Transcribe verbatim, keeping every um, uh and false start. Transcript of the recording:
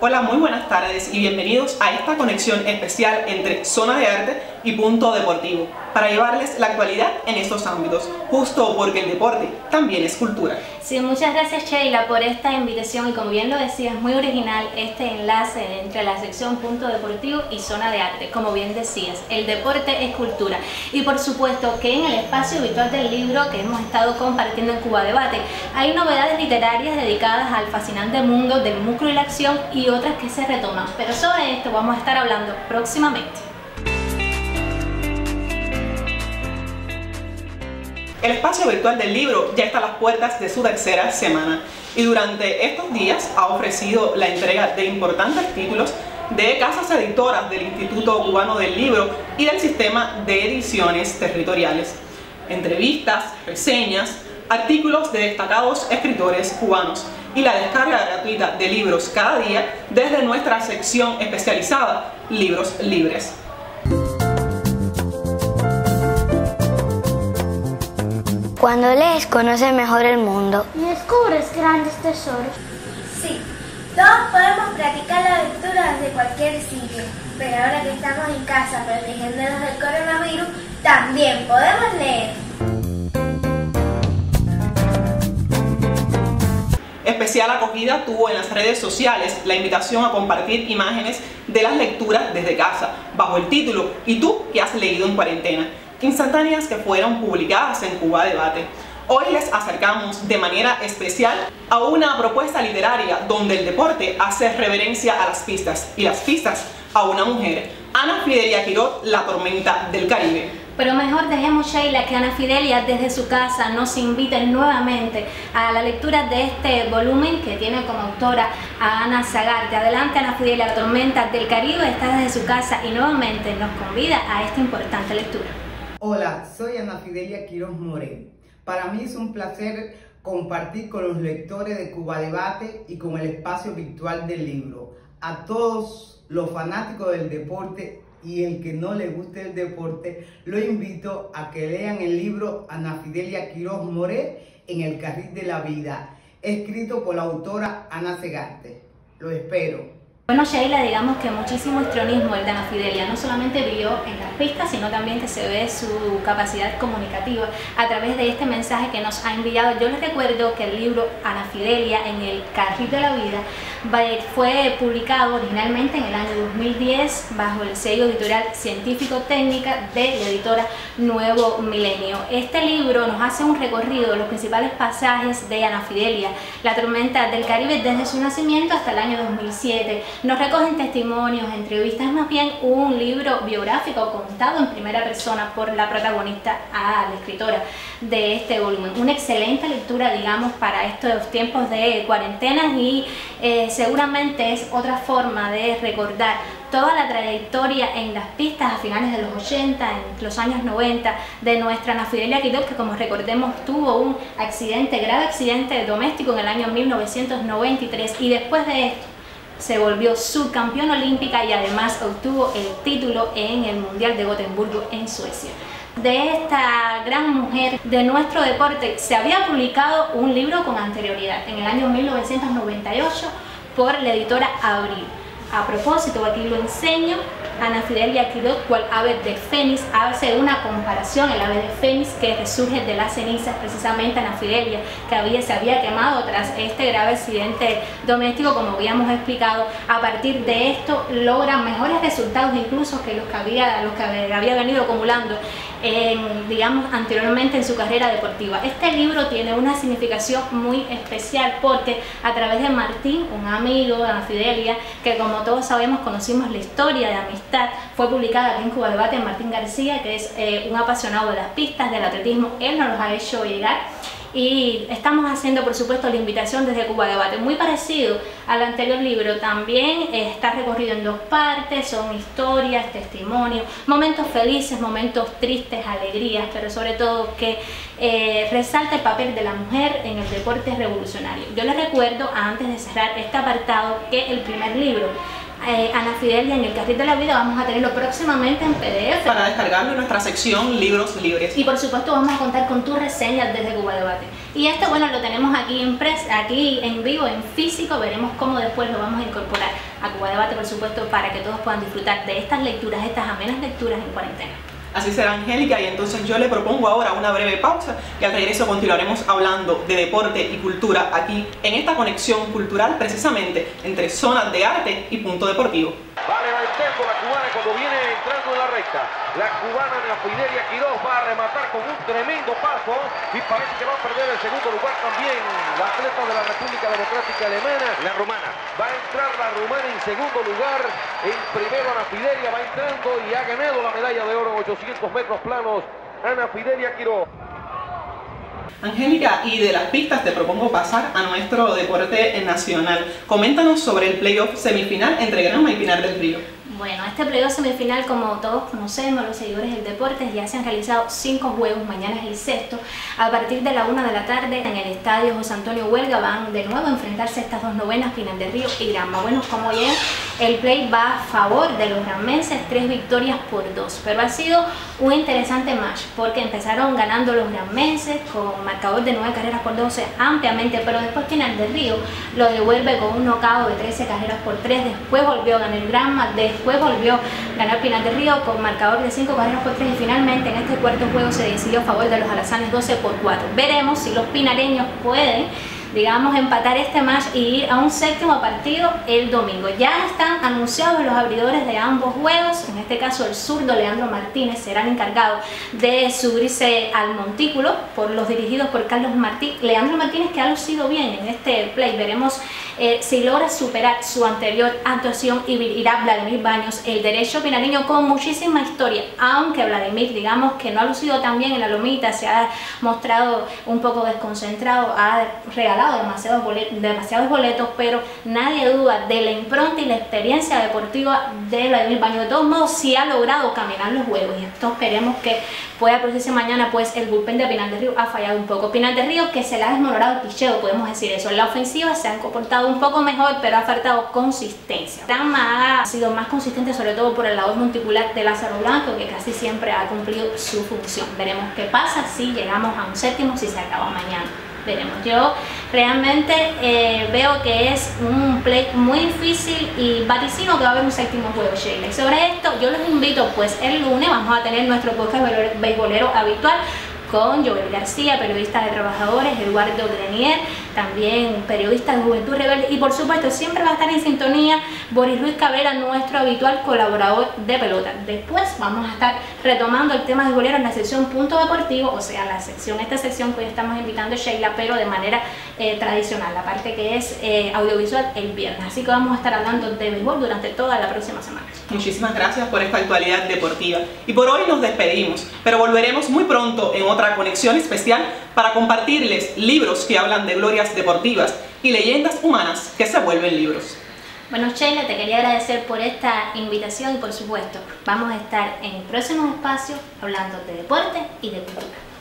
Hola, muy buenas tardes y bienvenidos a esta conexión especial entre Zona de Arte y Punto Deportivo, para llevarles la actualidad en estos ámbitos, justo porque el deporte también es cultura. Sí, muchas gracias Sheila por esta invitación y como bien lo decías, muy original este enlace entre la sección Punto Deportivo y Zona de Arte. Como bien decías, el deporte es cultura y por supuesto que en el espacio virtual del libro que hemos estado compartiendo en Cuba Debate hay novedades literarias dedicadas al fascinante mundo del músculo y la acción y otras que se retoman, pero sobre esto vamos a estar hablando próximamente. El espacio virtual del libro ya está a las puertas de su tercera semana y durante estos días ha ofrecido la entrega de importantes títulos de casas editoras del Instituto Cubano del Libro y del Sistema de Ediciones Territoriales, entrevistas, reseñas, artículos de destacados escritores cubanos y la descarga gratuita de libros cada día desde nuestra sección especializada Libros Libres. Cuando lees, conoces mejor el mundo. Y descubres grandes tesoros. Sí, todos podemos practicar la lectura desde cualquier sitio, pero ahora que estamos en casa protegiéndonos del coronavirus, también podemos leer. Especial acogida tuvo en las redes sociales la invitación a compartir imágenes de las lecturas desde casa, bajo el título ¿Y tú qué has leído en cuarentena?, instantáneas que fueron publicadas en Cuba Debate. Hoy les acercamos de manera especial a una propuesta literaria donde el deporte hace reverencia a las pistas y las pistas a una mujer, Ana Fidelia Quirós, La tormenta del Caribe. Pero mejor dejemos, Sheila, que Ana Fidelia desde su casa nos invite nuevamente a la lectura de este volumen que tiene como autora a Ana Sagarte. Adelante, Ana Fidelia, La tormenta del Caribe está desde su casa y nuevamente nos convida a esta importante lectura. Hola, soy Ana Fidelia Quirós Morel. Para mí es un placer compartir con los lectores de Cuba Debate y con el espacio virtual del libro. A todos los fanáticos del deporte y el que no le guste el deporte, lo invito a que lean el libro Ana Fidelia Quirós Morel en el carril de la vida, escrito por la autora Ana Sagarte. Lo espero. Bueno, Sheila, digamos que muchísimo histrionismo el de Ana Fidelia, no solamente brilló en las pistas, sino también que se ve su capacidad comunicativa a través de este mensaje que nos ha enviado. Yo les recuerdo que el libro Ana Fidelia en el carril de la vida fue publicado originalmente en el año dos mil diez bajo el sello editorial científico-técnica de la editora Nuevo Milenio. Este libro nos hace un recorrido de los principales pasajes de Ana Fidelia, La tormenta del Caribe, desde su nacimiento hasta el año dos mil siete. Nos recogen testimonios, entrevistas, más bien un libro biográfico contado en primera persona por la protagonista, a la escritora de este volumen. Una excelente lectura, digamos, para estos tiempos de cuarentena y eh, seguramente es otra forma de recordar toda la trayectoria en las pistas a finales de los ochenta, en los años noventa, de nuestra Ana Fidelia Quirós, que como recordemos tuvo un accidente, grave accidente doméstico en el año mil novecientos noventa y tres y después de esto se volvió subcampeona olímpica y además obtuvo el título en el Mundial de Gotemburgo en Suecia. De esta gran mujer de nuestro deporte se había publicado un libro con anterioridad, en el año mil novecientos noventa y ocho, por la editora Abril. A propósito, aquí lo enseño, Ana Fidelia Quirós, cual ave de fénix, hace una comparación, el ave de fénix que resurge de las cenizas, precisamente Ana Fidelia, que había, se había quemado tras este grave accidente doméstico, como habíamos explicado. A partir de esto logra mejores resultados incluso que los que había, los que había venido acumulando en, digamos, anteriormente en su carrera deportiva. Este libro tiene una significación muy especial porque a través de Martín, un amigo de Ana Fidelia, que como todos sabemos conocimos la historia de amistad, fue publicada aquí en Cuba Debate. Martín García, que es eh, un apasionado de las pistas, del atletismo, él nos los ha hecho llegar y estamos haciendo por supuesto la invitación desde Cuba Debate, muy parecido al anterior libro. También eh, está recorrido en dos partes, son historias, testimonios, momentos felices, momentos tristes, alegrías, pero sobre todo que eh, resalta el papel de la mujer en el deporte revolucionario. Yo les recuerdo, antes de cerrar este apartado, que el primer libro, Eh, Ana Fidelia en el carril de la vida, vamos a tenerlo próximamente en P D F para descargarlo en nuestra sección Libros Libres. Y por supuesto vamos a contar con tus reseñas desde Cuba Debate. Y este, bueno, lo tenemos aquí en, pres aquí en vivo, en físico, veremos cómo después lo vamos a incorporar a Cuba Debate, por supuesto, para que todos puedan disfrutar de estas lecturas, estas amenas lecturas en cuarentena. Así será, Angélica, y entonces yo le propongo ahora una breve pausa y al regreso continuaremos hablando de deporte y cultura aquí en esta conexión cultural precisamente entre zonas de arte y punto deportivo. Va levantando la cubana cuando viene entrando en la recta. La cubana de la Fidelia Quiroz va a rematar con un tremendo paso y parece que va a perder el segundo lugar también la atleta de la República Democrática Alemana, la rumana. Va a entrar la rumana en segundo lugar, en primero Ana Fidelia va entrando y ha ganado la medalla de oro en ochocientos metros planos, Ana Fidelia Quiroz. Angélica, y de las pistas te propongo pasar a nuestro deporte nacional. Coméntanos sobre el playoff semifinal entre Granma y Pinar del Río. Bueno, este playoff semifinal, como todos conocemos, los seguidores del deporte, ya se han realizado cinco juegos, mañana es el sexto. A partir de la una de la tarde en el estadio José Antonio Huelga van de nuevo a enfrentarse estas dos novenas, Pinar del Río y Granma. Bueno, como bien, el play va a favor de los granmenses, tres victorias por dos, pero ha sido un interesante match porque empezaron ganando los granmenses con marcador de nueve carreras por doce ampliamente, pero después Pinar del Río lo devuelve con un knockout de trece carreras por tres, después volvió a ganar Granma, después volvió a ganar Pinar del Río con marcador de cinco carreras por tres y finalmente en este cuarto juego se decidió a favor de los alazanes doce por cuatro. Veremos si los pinareños pueden, digamos, empatar este match y ir a un séptimo partido el domingo. Ya están anunciados los abridores de ambos juegos, en este caso el zurdo Leandro Martínez será el encargado de subirse al montículo por los dirigidos por Carlos Martí. Leandro Martínez, que ha lucido bien en este play, veremos eh, si logra superar su anterior actuación y irá Vladimir Baños, el derecho pinareño con muchísima historia, aunque Vladimir, digamos que no ha lucido tan bien en la lomita, se ha mostrado un poco desconcentrado, ha regalado demasiados boletos, demasiados boletos, pero nadie duda de la impronta y la experiencia deportiva de Vladimir Baños. De todos modos, sí ha logrado caminar los juegos y esto esperemos que pueda producirse mañana, pues el bullpen de Pinar del Río ha fallado un poco. Pinar del Río que se le ha desmoronado el picheo, podemos decir eso. En la ofensiva se han comportado un poco mejor, pero ha faltado consistencia. Granma ha sido más consistente, sobre todo por el lado monticular de Lázaro Blanco, que casi siempre ha cumplido su función. Veremos qué pasa si llegamos a un séptimo, si se acaba mañana. Veremos. Yo realmente eh, veo que es un play muy difícil y vaticino que va a haber un séptimo juego, Sheila. Y sobre esto yo los invito, pues el lunes vamos a tener nuestro podcast beisbolero habitual con Joel García, periodista de Trabajadores, Eduardo Grenier, también periodista de Juventud Rebelde, y por supuesto siempre va a estar en sintonía Boris Luis Cabrera, nuestro habitual colaborador de pelota. Después vamos a estar retomando el tema de bolero en la sección Punto Deportivo, o sea, la sección, esta sección que hoy estamos invitando a Sheila, pero de manera eh, tradicional, la parte que es eh, audiovisual el viernes. Así que vamos a estar hablando de béisbol durante toda la próxima semana. Muchísimas gracias por esta actualidad deportiva. Y por hoy nos despedimos, pero volveremos muy pronto en otra conexión especial para compartirles libros que hablan de glorias deportivas y leyendas humanas que se vuelven libros. Bueno, Sheila, te quería agradecer por esta invitación y por supuesto vamos a estar en próximos espacios hablando de deporte y de cultura.